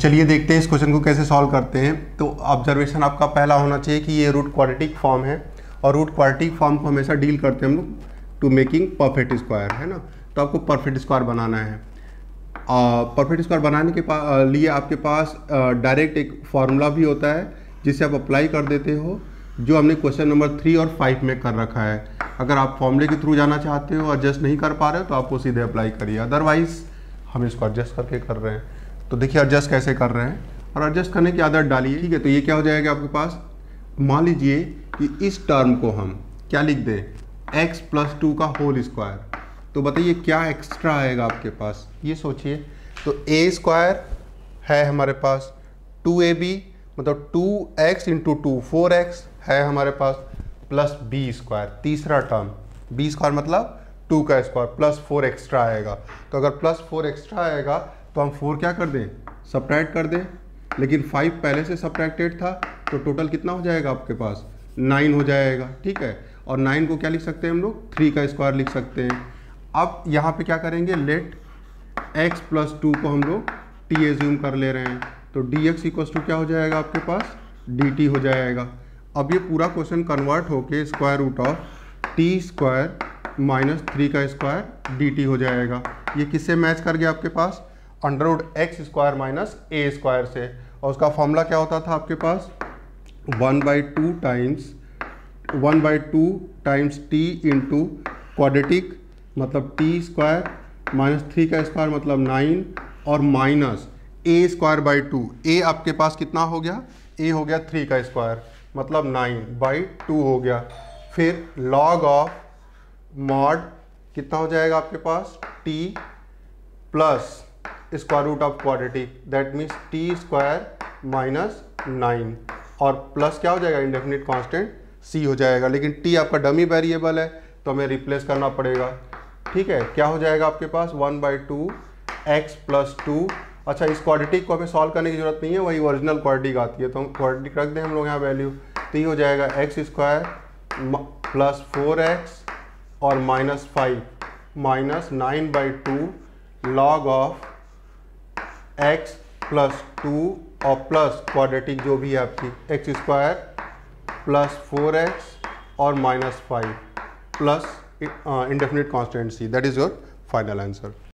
चलिए देखते हैं इस क्वेश्चन को कैसे सॉल्व करते हैं। तो ऑब्जर्वेशन आपका पहला होना चाहिए कि ये रूट क्वाड्रेटिक फॉर्म है और रूट क्वाड्रेटिक फॉर्म को हमेशा डील करते हैं हम लोग टू मेकिंग परफेक्ट स्क्वायर, है ना। तो आपको परफेक्ट स्क्वायर बनाना है। परफेक्ट स्क्वायर बनाने के लिए आपके पास डायरेक्ट एक फार्मूला भी होता है जिसे आप अप्लाई कर देते हो, जो हमने क्वेश्चन नंबर 3 और 5 में कर रखा है। अगर आप फॉर्मूले के थ्रू जाना चाहते हो, एडजस्ट नहीं कर पा रहे हो, तो आप वो सीधे अप्लाई करिए। अदरवाइज हम इसको एडजस्ट करके कर रहे हैं। तो देखिए एडजस्ट कैसे कर रहे हैं और एडजस्ट करने की आदत डालिए, ठीक है। तो ये क्या हो जाएगा आपके पास, मान लीजिए कि इस टर्म को हम क्या लिख दें, x+2 का होल स्क्वायर। तो बताइए क्या एक्स्ट्रा आएगा आपके पास, ये सोचिए। तो a स्क्वायर है हमारे पास, 2ab मतलब 2x इंटू 2 4x है हमारे पास, प्लस b स्क्वायर तीसरा टर्म, b स्क्वायर मतलब 2 का स्क्वायर प्लस 4 एक्स्ट्रा आएगा। तो अगर प्लस 4 एक्स्ट्रा आएगा तो हम 4 क्या कर दें, सब्ट्रैक्ट कर दें। लेकिन 5 पहले से सब्ट्रैक्टेड था, तो टोटल कितना हो जाएगा आपके पास, 9 हो जाएगा, ठीक है। और 9 को क्या लिख सकते हैं हम लोग, 3 का स्क्वायर लिख सकते हैं। अब यहाँ पे क्या करेंगे, लेट x+2 को हम लोग t एज्यूम कर ले रहे हैं। तो dx = क्या हो जाएगा आपके पास, dt हो जाएगा। अब ये पूरा क्वेश्चन कन्वर्ट होके square root of t² minus 3 का स्क्वायर dt हो जाएगा। ये किससे मैच कर गया आपके पास, √x² माइनस a स्क्वायर से। और उसका फॉर्मूला क्या होता था आपके पास, 1/2 टाइम्स t इंटू क्वाड्रेटिक मतलब t² माइनस 3 का स्क्वायर मतलब 9 और माइनस a²/2। a आपके पास कितना हो गया, a हो गया 3 का स्क्वायर मतलब 9/2 हो गया। फिर लॉग ऑफ मॉड कितना हो जाएगा आपके पास, t plus square root of quadratic that means t² minus 9 और प्लस क्या हो जाएगा, इंडेफिनिट कांस्टेंट c हो जाएगा। लेकिन t आपका डमी वेरिएबल है तो हमें रिप्लेस करना पड़ेगा, ठीक है। क्या हो जाएगा आपके पास, 1/2 x+2। अच्छा, इस क्वाड्रेटिक को हमें सॉल्व करने की जरूरत नहीं है, वही ओरिजिनल क्वाड्रेटिक आती है, तो हम क्वाड्रेटिक रख दें हम लोग यहाँ वैल्यू। तो ये हो जाएगा x² प्लस 4x और minus 5 minus 9/2 log of x+2 और प्लस क्वाड्रेटिक जो भी है आपकी x² प्लस 4x और minus 5 plus indefinite constant c। That is your final answer.